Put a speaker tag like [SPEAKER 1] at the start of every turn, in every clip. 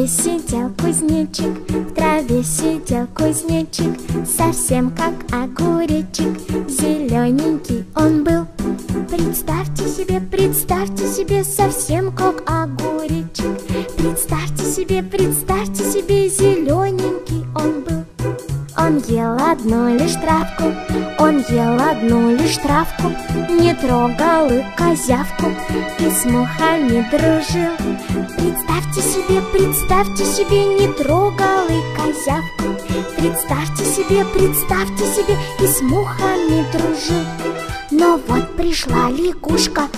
[SPEAKER 1] траве сидел кузнечик, в траве сидел кузнечик, совсем как огуречек, зелененький он был. Представьте себе, совсем как огуречек. Представьте себе, зелененький он был. Он ел одну лишь травку, он ел одну лишь травку, не трогал и козявку, и с мухами дружил. Представьте себе, не трогал и козявку. Представьте себе, и с мухами дружил. Но вот пришла лягушка,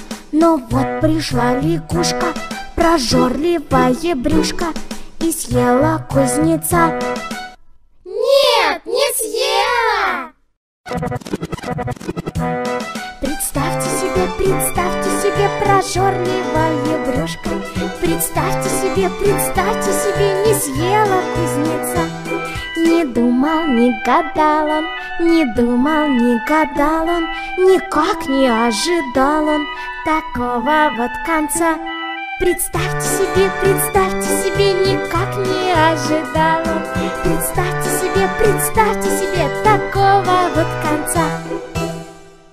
[SPEAKER 1] прожорливое брюшко, и съела кузнеца.
[SPEAKER 2] Нет, не съела!
[SPEAKER 1] Представьте себе прожорливое брюшко. Представьте себе, не съела кузнеца. Не думал, не гадал он, никак не ожидал он такого вот конца. Представьте себе, никак не ожидал он. Представьте себе,